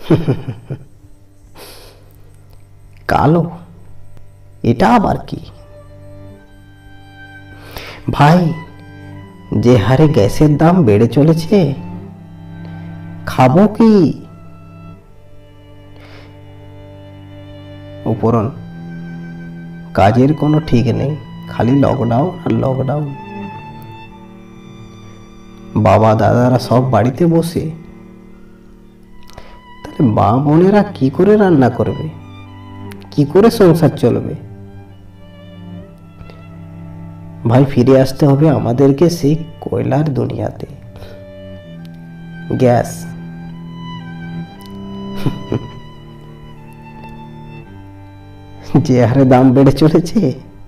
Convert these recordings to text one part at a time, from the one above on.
কালো, এটা আবার কি? ভাই, যে হারে গ্যাসের দাম বেড়ে চলেছে, খাবো কি? উপরন কাজের কোনো ঠিক নেই, খালি লকডাউন আর লকডাউন। বাবা দাদারা সব বাড়িতে বসে, তাহলে মা বোনেরা কি করে রান্না করবে, কি করে সংসার চলবে? ভাই, ফিরে আসতে হবে আমাদেরকে সেই কয়লার দুনিয়াতে। গ্যাস, যে হারে দাম বেড়ে চলেছে,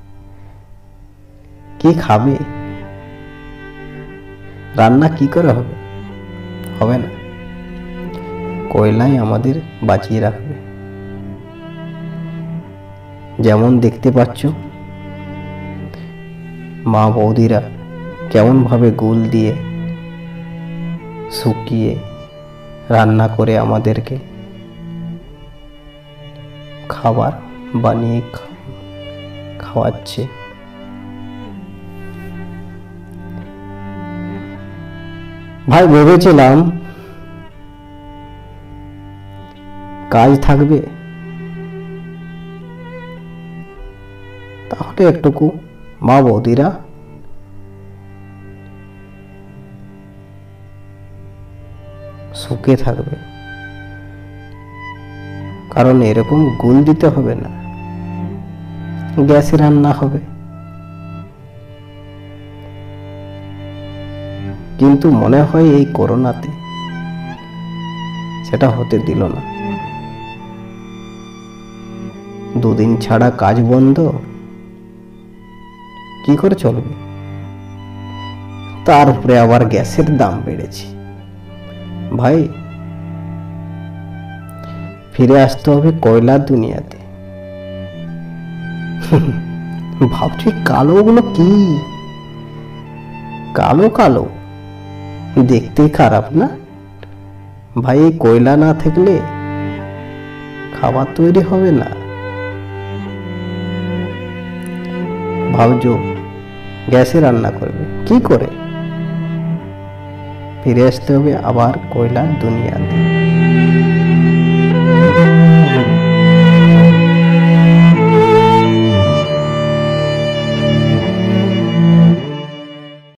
কে খাবে? রান্না কি করে হবে? হবে না। কয়লাই আমাদের বাঁচিয়ে রাখবে। যেমন দেখতে পাচ্ছ, মা বৌদিরা কেমন ভাবে গুল দিয়ে শুকিয়ে রান্না করে আমাদেরকে খাবার বানিয়ে খাওয়াচ্ছে। ভাই, ভেবেছিলাম কাজ থাকবে, তাহলে একটুকু মা বৌদিরা সুখে থাকবে, কারণ এরকম গুল দিতে হবে না, গ্যাসে রান্না হবে। কিন্তু মনে হয় এই করোনাতে সেটা হতে দিল না। দুদিন ছাড়া কাজ বন্ধ, কি করে চলবে? তার উপরে আবার গ্যাসের দাম বেড়েছে। ভাই, ফিরে আসতে হবে কয়লার দুনিয়াতে। ভাবছি কালোগুলো কি? কালো কালো, দেখতে খারাপ না ভাই? এই কয়লা না থাকলে খাবার তৈরি হবে না। ভাবছো গ্যাসে রান্না করবে, কি করে? ফিরে আসতে হবে আবার কয়লার দুনিয়াতে।